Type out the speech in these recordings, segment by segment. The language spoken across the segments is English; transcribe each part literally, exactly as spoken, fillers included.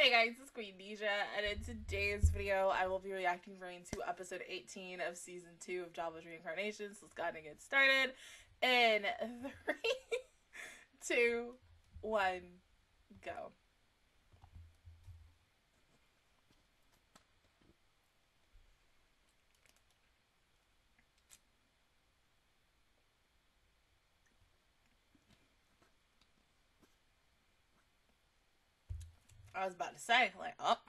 Hey guys, it's Queen Deja, and in today's video, I will be reacting to episode eighteen of season two of Jobless Reincarnations. Let's go ahead and get started. In three, two, one, go. I was about to say, like, oh.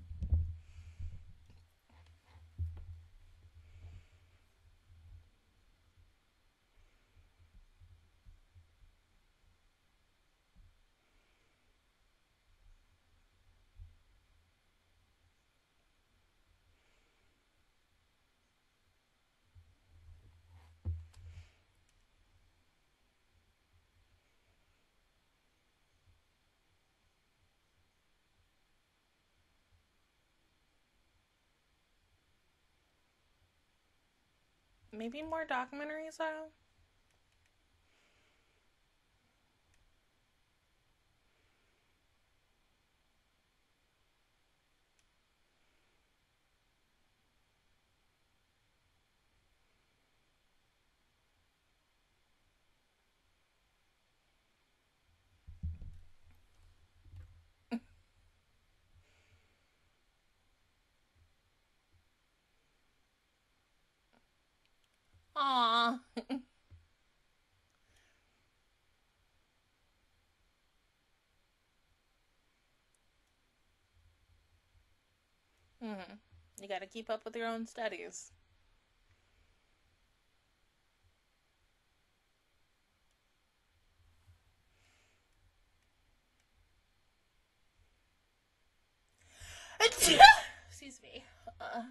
Maybe more documentary style? Aww. Mm-hmm. You gotta keep up with your own studies. Excuse me. Uh.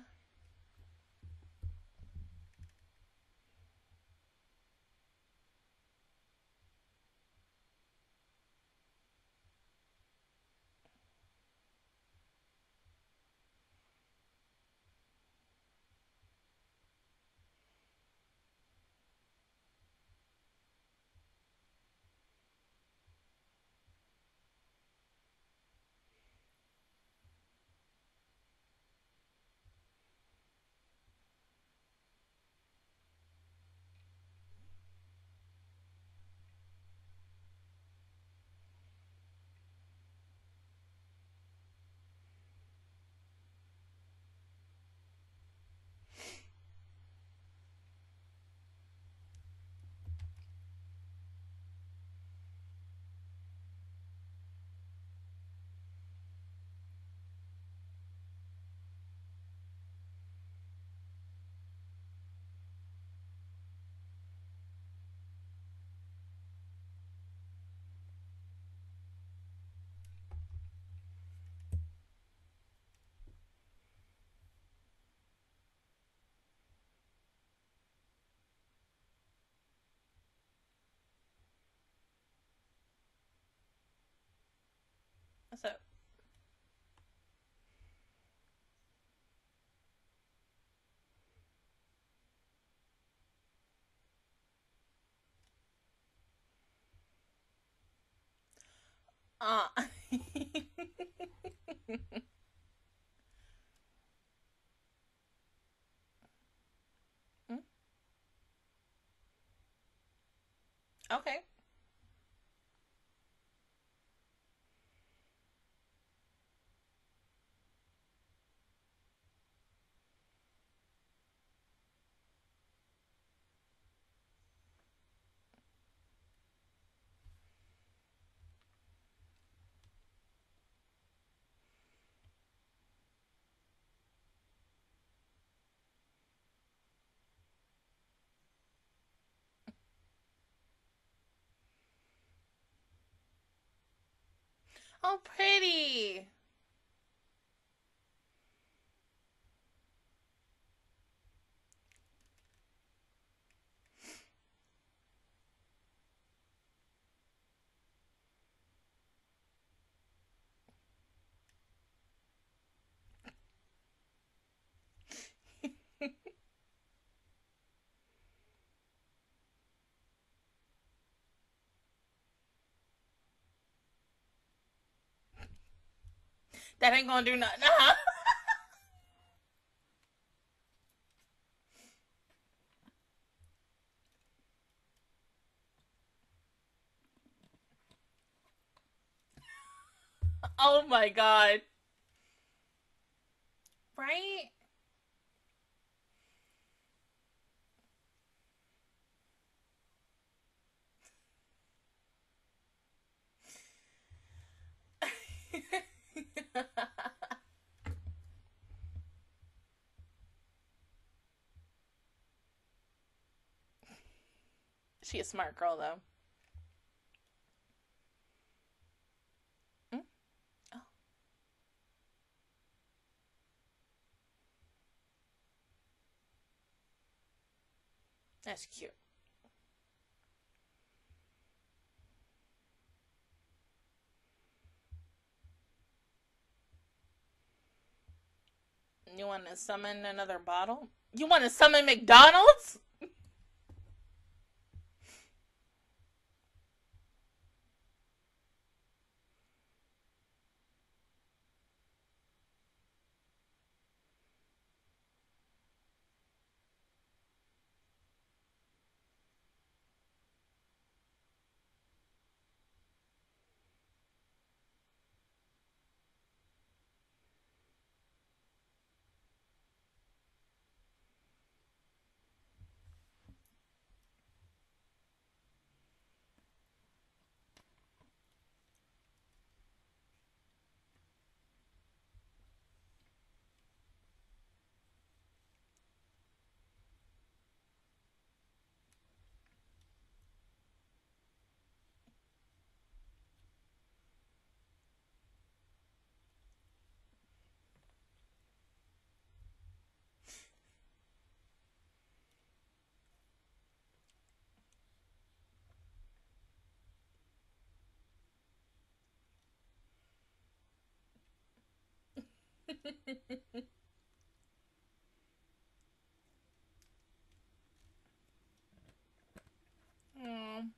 What's up? Uh. Okay. Oh, pretty. That ain't gonna do nothing. Uh-huh. Oh my god. Right? She a smart girl though. Mm? Oh, that's cute. You want to summon another bottle? You want to summon McDonald's? Mm,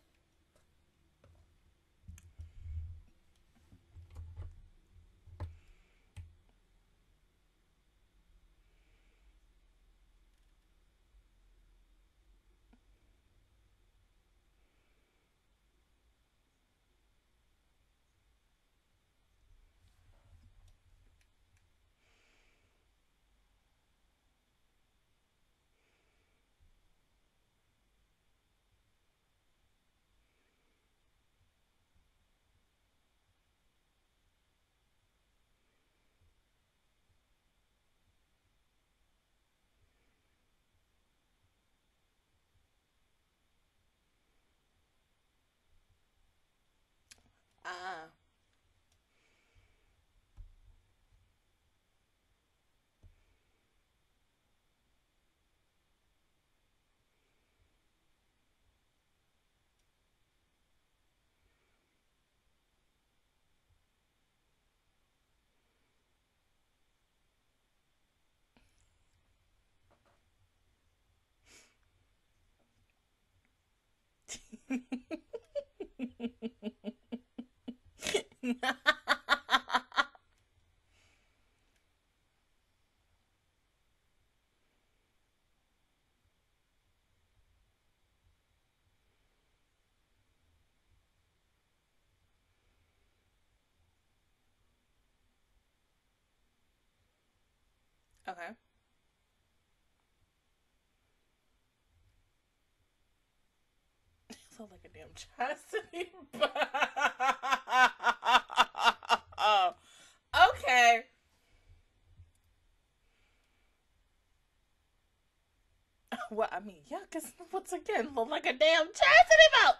ah. Okay. Sounds like a damn chastity. Okay. Well, I mean, yeah, because once again, look like a damn chastity belt.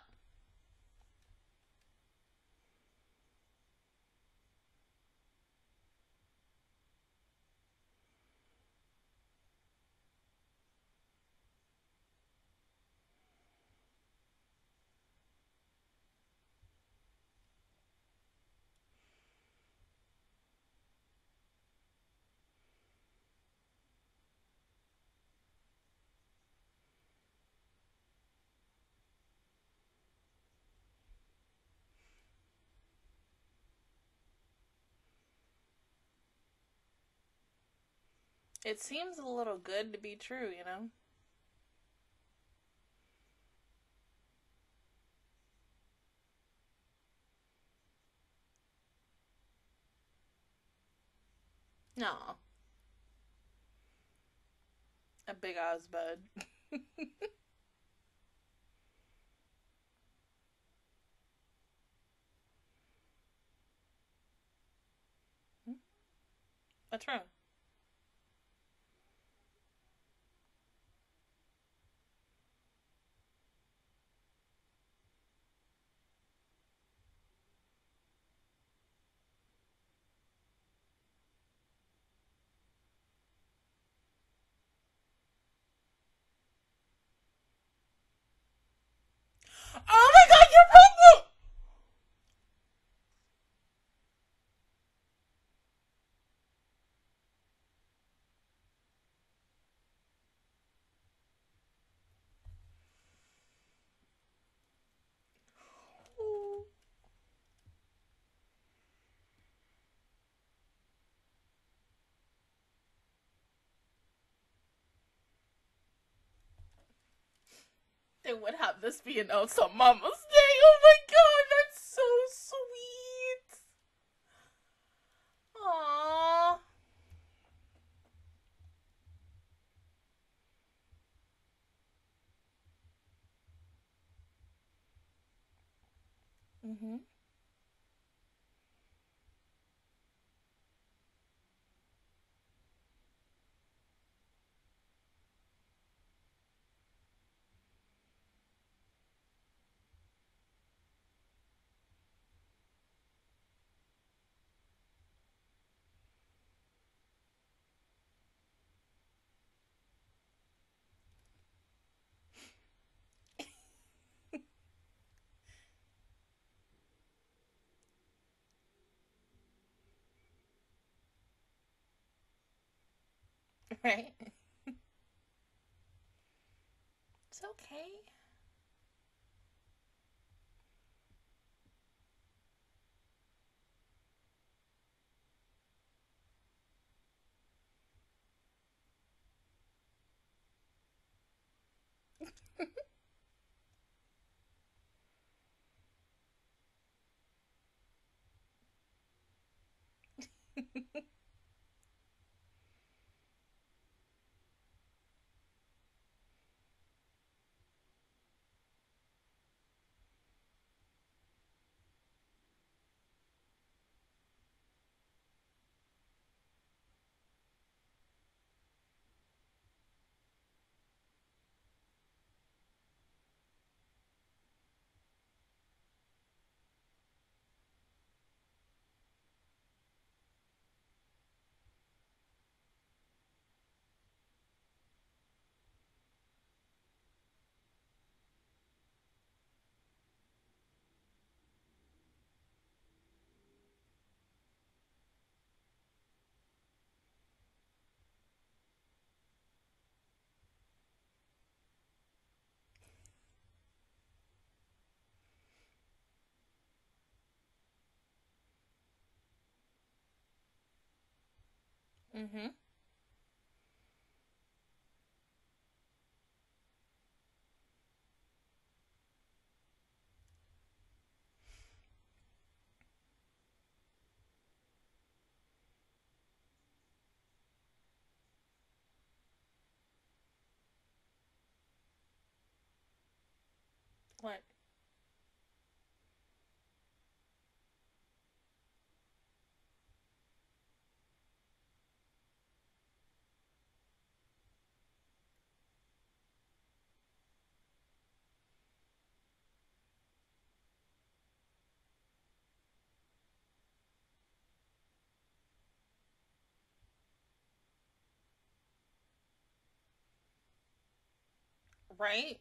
It seems a little good to be true, you know? No. A big ass bed. What's wrong? Oh my god, you're pregnant! They would have this be announced on Mama's Day. Oh my god, that's so sweet. Aww. Mm-hmm. Right? It's okay. Mm-hmm. What? Right?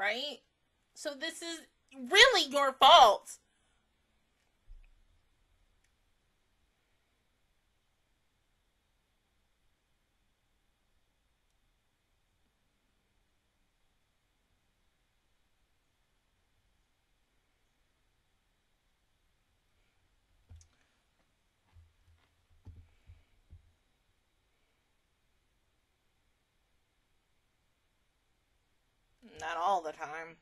right? So this is really your fault. Not all the time.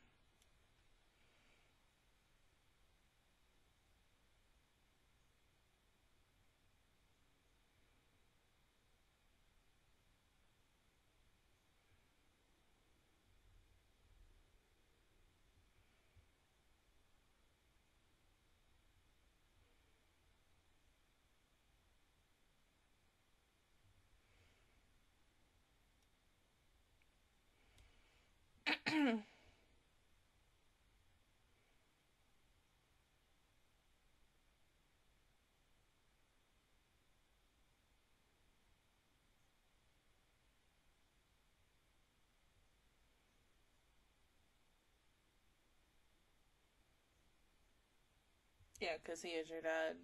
Yeah, because he is your dad.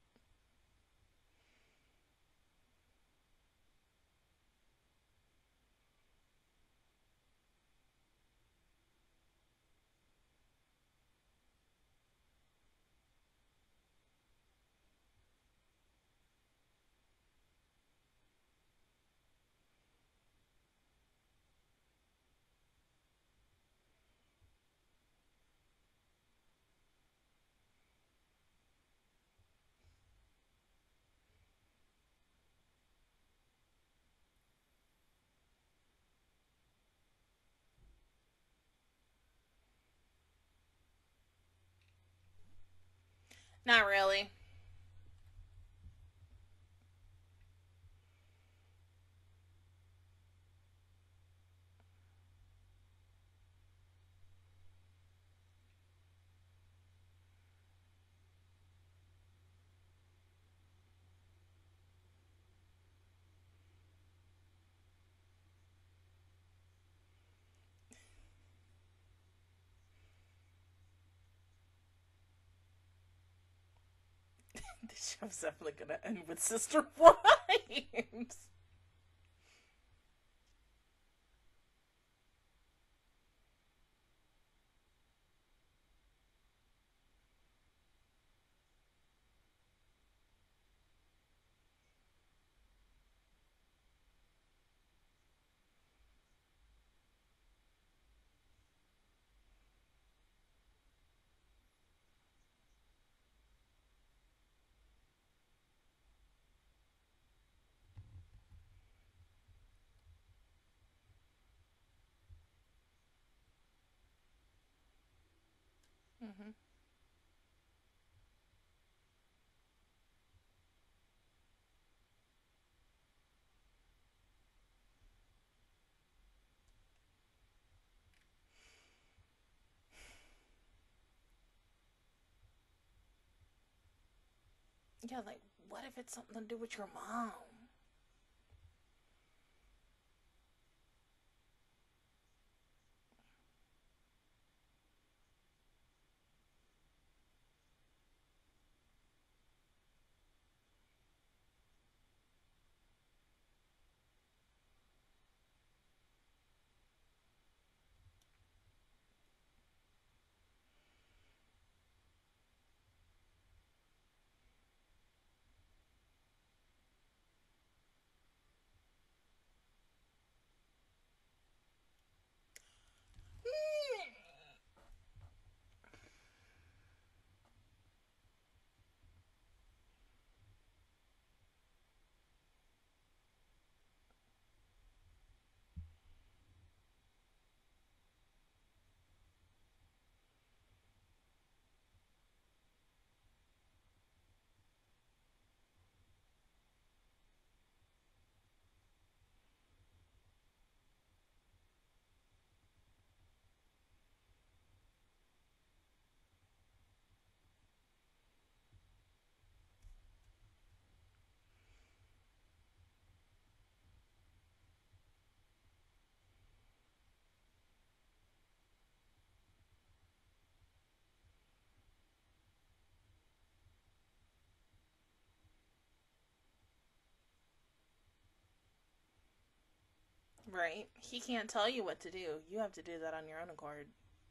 Not really. This show's definitely gonna end with Sister Wives. Mm-hmm. Yeah, like, what if it's something to do with your mom? Right? He can't tell you what to do. You have to do that on your own accord.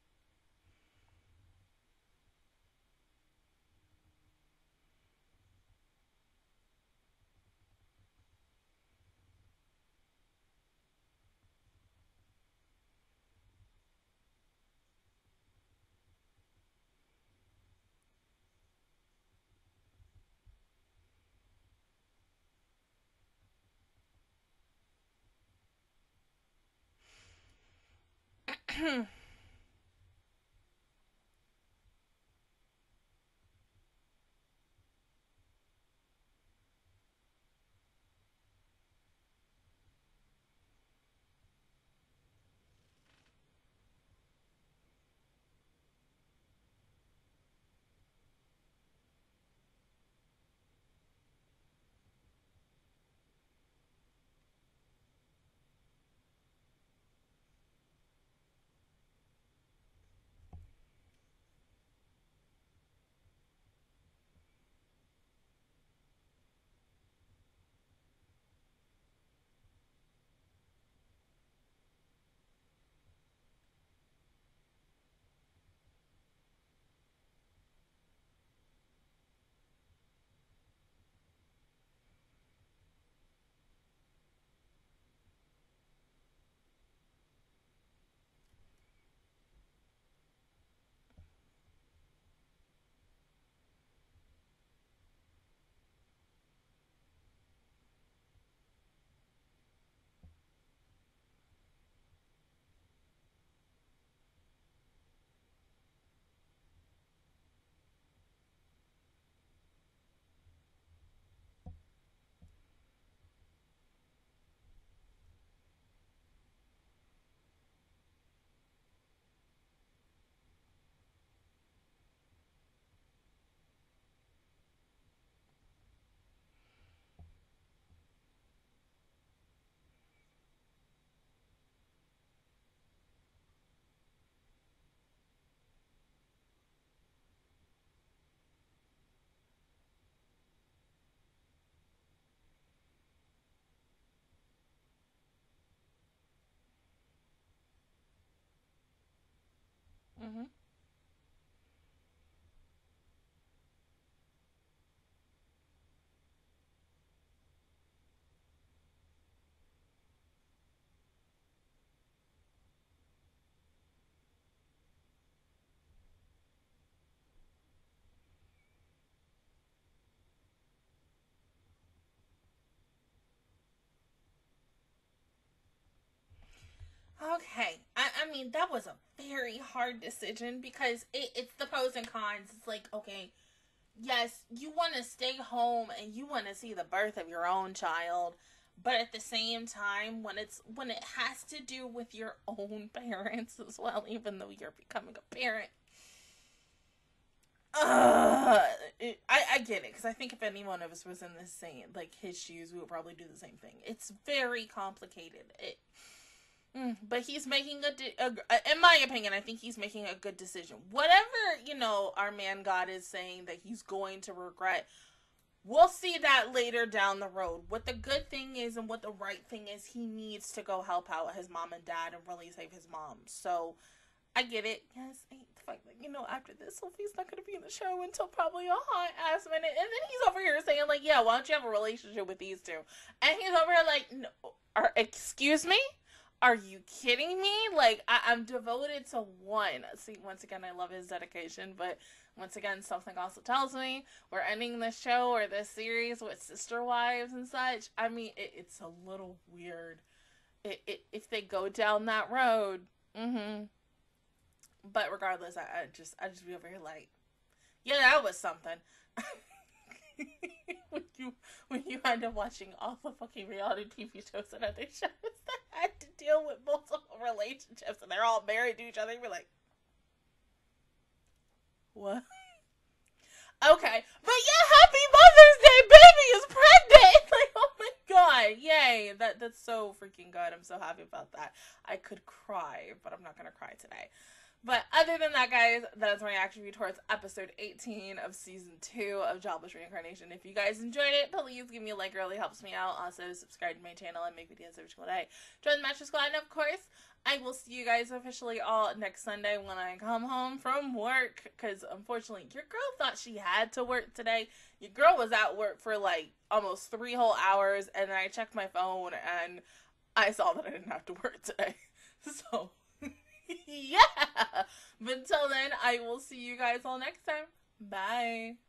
Mm-hmm. Okay. I, I mean, that was a very hard decision because it, it's the pros and cons. It's like, okay, yes, you want to stay home and you want to see the birth of your own child, but at the same time, when it's when it has to do with your own parents as well, even though you're becoming a parent, uh, it, I I get it because I think if any one of us was in the same like his shoes, we would probably do the same thing. It's very complicated. It Mm, but he's making a, de- a, in my opinion, I think he's making a good decision. Whatever, you know, our man God is saying that he's going to regret, we'll see that later down the road. What the good thing is and what the right thing is, he needs to go help out his mom and dad and really save his mom. So I get it. Yes, I hate the fact that, you know, after this, Sophie's not going to be in the show until probably a hot ass minute. And then he's over here saying, like, yeah, why don't you have a relationship with these two? And he's over here like, no, or, excuse me? Are you kidding me? Like, I- I'm devoted to one. See, once again, I love his dedication, but once again, something also tells me we're ending this show or this series with sister wives and such. I mean, it, it's a little weird it, it, if they go down that road. Mm-hmm. But regardless, I, I just I just be over here like, yeah, that was something. when you when you end up watching all the fucking reality T V shows and other shows that had to deal with multiple relationships and they're all married to each other, you're like, what? Okay, but yeah, happy Mother's Day, baby is pregnant. Like, oh my god, yay! That that's so freaking good. I'm so happy about that. I could cry, but I'm not gonna cry today. But other than that, guys, that is my reaction review towards episode eighteen of season two of Jobless Reincarnation. If you guys enjoyed it, please give me a like. It really helps me out. Also, subscribe to my channel and make videos every single day. Join the Master Squad, and of course, I will see you guys officially all next Sunday when I come home from work. Because unfortunately, your girl thought she had to work today. Your girl was at work for like almost three whole hours, and then I checked my phone and I saw that I didn't have to work today. So, yeah. But until then, I will see you guys all next time. Bye.